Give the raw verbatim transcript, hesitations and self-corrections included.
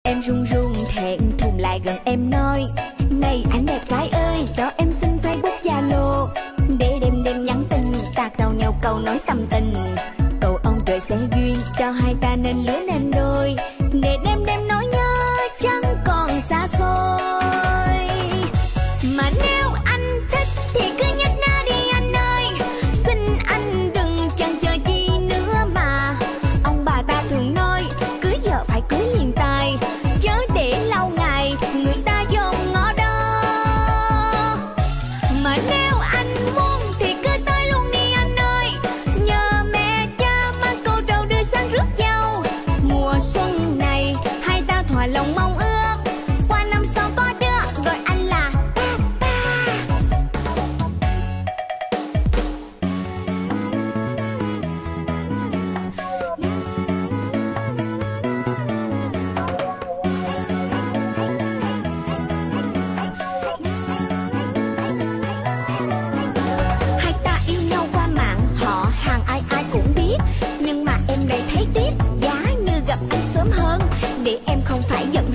Em run run thẹn thùng lại gần em nói: này anh đẹp trai ơi, cho em xin Facebook Zalo, để đêm đêm nhắn tin tạt đầu nhau câu nói tâm tình. Cầu ông trời sẽ duyên cho hai ta nên lứa nên đôi, để đêm đêm nói nhớ chẳng còn xa xôi. Mà nếu anh thích thì cứ nhắc na đi anh ơi, xin anh đừng chần chờ chi nữa mà. Ông bà ta thường nói cưới vợ phải cưới liền tài, chớ để lâu ngày người ta dòm ngó đó. Mà nếu anh muốn thì cứ tới luôn đi anh ơi, nhờ mẹ cha mang cô trầu đưa sang rước dâu. Mùa xuân này hai ta thỏa lòng mong ước, qua năm sau có đứa gọi anh là Papa. Hai ta yêu nhau qua mạng, họ hàng ai ai cũng biết, nhưng mà em lại thấy tiếc giá như gặp anh sớm hơn, để em không phải giận